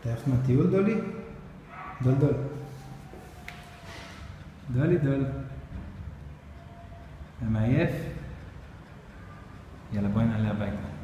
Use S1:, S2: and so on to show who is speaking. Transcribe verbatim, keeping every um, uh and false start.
S1: تعرف ما تقول دولي؟ دول دول دولي دول معياف. يلا باين عليها باينة.